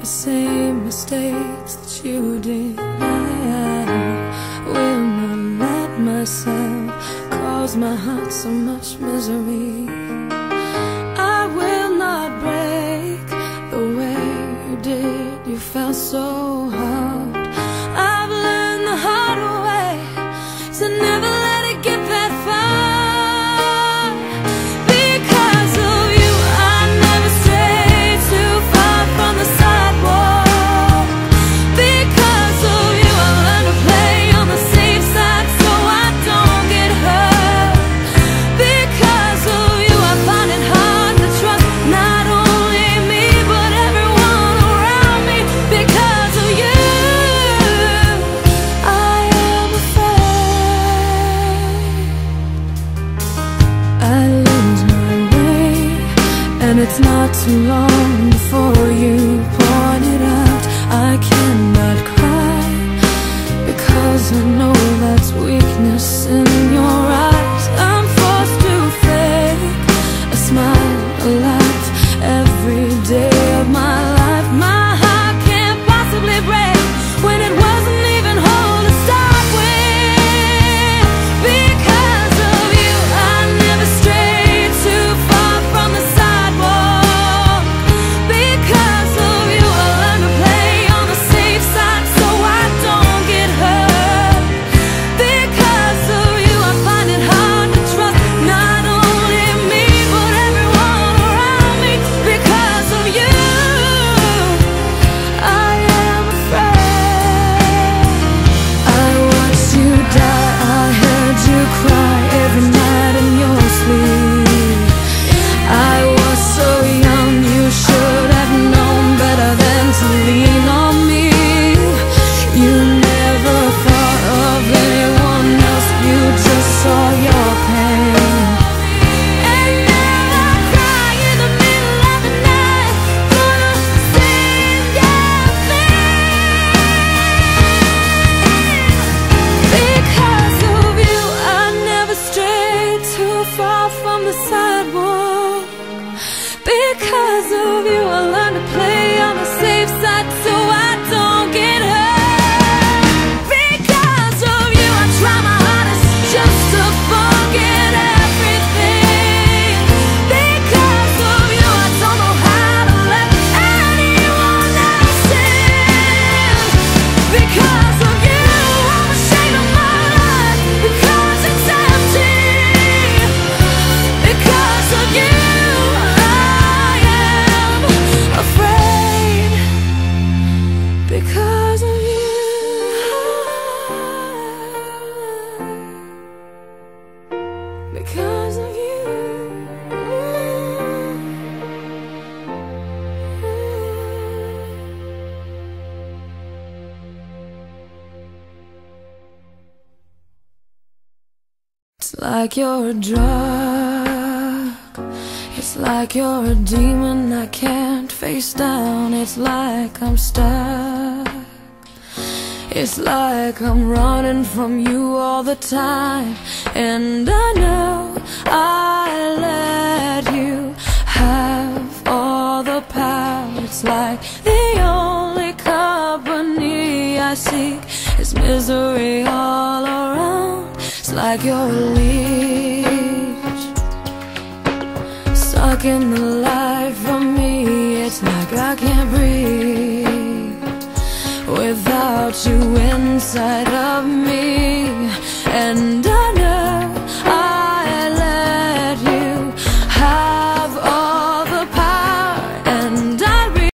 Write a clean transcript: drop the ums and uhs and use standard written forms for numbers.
the same mistakes that you did. I will not let myself cause my heart so much misery. I will not break the way you did. You felt so hard. I've learned the hard way to never let it get that far. Because of you, I never strayed too far from the sidewalk. Because of you, I learned to play on the safe side so I don't get hurt. Because of you, I find it hard to trust not only me but everyone around me. Because of you, I am afraid I lose my way, and it's not too long before you point it out. I cannot cry because I know that's weakness in your eyes. I'm forced to fake a smile, a laugh every day of my life. My heart can't possibly break when it wasn't even whole to start with. Because of you, I never strayed too far from the sidewalk. Because of you, I learned to play on the safe side so I don't get hurt. Because of you, I find it hard to trust not only me but everyone around me. Because of you, I am afraid. I watched you die, I heard you cry every night in your sleep. I was so young, you should have known better than to lean on me. You never thought of anyone else, you just saw your pain. And now I cry in the middle of the night for the same damn thing. Because of you, I never strayed too far from the sidewalk. Because of you, I learned to play on the safe side so I don't get hurt. Because of you, I try my hardest just to forget everything. Because of you, I don't know how to let anyone else in. Because of you, I'm ashamed of my life because it's empty. Because of you, I am afraid. Because of you. Because of you. It's like you're a drug. It's like you're a demon I can't face down. It's like I'm stuck. It's like I'm running from you all the time. And I know I let you have all the power. It's like the only company I seek is misery all around. It's like you're a leech, sucking the life from me. It's like I can't breathe without you inside of me.